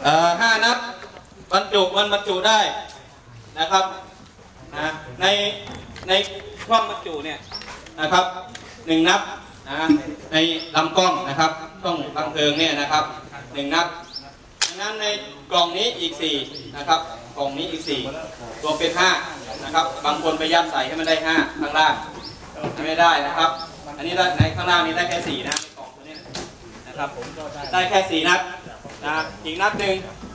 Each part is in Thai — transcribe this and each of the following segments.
5 นัดบรรจุได้นะครับในช่องบรรจุเนี่ยนะครับ1 นัดในลำกล้องนะครับช่องบังเพลิงเนี่ยนะครับ1 นัดดังนั้นในกล่องนี้อีก4นะครับกล่องนี้อีก4รวมเป็น5นะครับบางคนไปยัดใส่ให้มันได้5ข้างล่างไม่ได้นะครับอันนี้ในข้างล่างนี้ได้แค่4นะกล่องตัวนี้นะครับได้แค่4 นัดนะอีกนัดหนึ่ง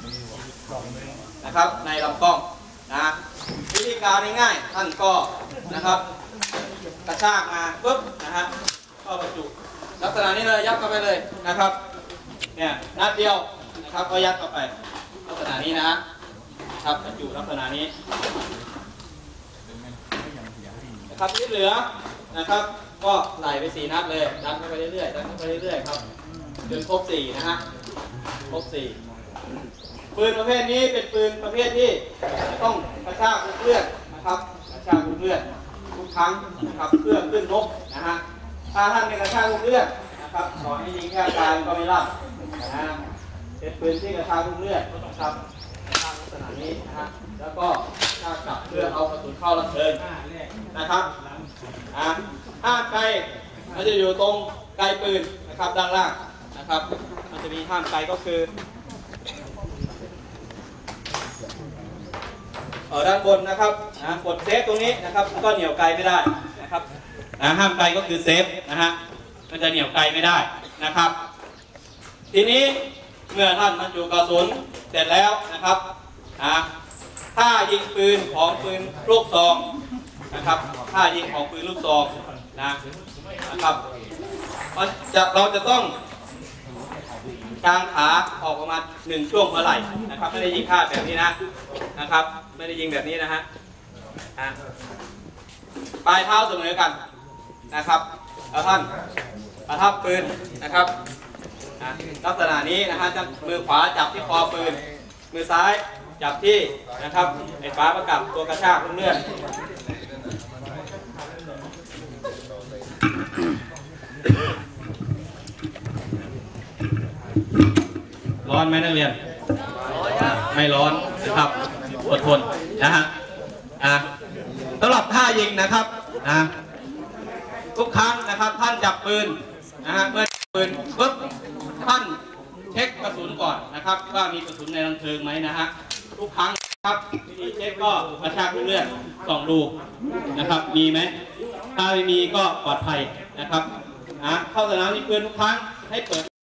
นะครับในลำกล้องนะวิธีการง่ายๆท่านก็นะครับกระชากมาปุ๊บนะฮะก็บรรจุลักษณะนี้เลยยัดเข้าไปเลยนะครับเนี่ยนัดเดียวนะครับก็ยัดเข้าไปลักษณะนี้นะครับบรรจุลักษณะนี้นะครับที่เหลือนะครับก็ใส่ไป4 นัดเลยดันเข้าไปเรื่อยๆดันเข้าไปเรื่อยๆครับจนครบ4นะฮะครบ4ปืนประเภทนี้เป็นปืนประเภทที่ต้องกระชากเลือดนะครับกระชากเลือดทุกครั้งนะครับเพื่อขึ้นนกนะฮะถ้าท่านไม่กระชากเลือดนะครับขอให้ยิงแค่กายก็ไม่รับนะเป็นปืนที่กระชากเลือดก็ต้องทำลักษณะนี้นะฮะแล้วก็ชากกลับเพื่อเอากระสุนเข้าลำเพลิงนะครับห้ามไกลมันจะอยู่ตรงไกลปืนนะครับด้านล่างนะครับมันจะมีห้ามไกลก็คือด้านบนนะครับกดเซฟตรงนี้นะครับก็เหนี่ยวไกลไม่ได้นะครับห้ามไกลก็คือเซฟนะฮะมันจะเหนี่ยวไกลไม่ได้นะครับทีนี้เมื่อท่านบรรจุกระสุนเสร็จแล้วนะครับถ้ายิงปืนของปืนลูกซองนะครับถ้ายิงของปืนลูกซองนะครับเราจะต้องกางขาออกประมาณ1 ช่วงหัวไหล่นะครับไม่ได้ยิงพลาดแบบนี้นะครับไม่ได้ยิงแบบนี้นะฮะปลายเท้าเสมอกันนะครับแล้วท่านประทับปืนนะครับลักษณะนี้นะฮะมือขวาจับที่คอปืนมือซ้ายจับที่นะครับไอ้ฝาประกับตัวกระชากเลื่อนร้อนไหมนักเรียนไม่ร้อนนะครับอดทนนะฮะสำหรับท่ายิงนะครับทุกครั้งนะครับท่านจับปืนนะฮะเมื่อปืนปุ๊บท่านเช็คกระสุนก่อนนะครับว่ามีกระสุนในลำเพลิงไหมนะฮะทุกครั้งครับวิธีเช็คก็กระชากเลื่อน2 รูนะครับมีไหมถ้าไม่มีก็ปลอดภัยนะครับเข้าสนามยิงปืนทุกครั้งให้เปิด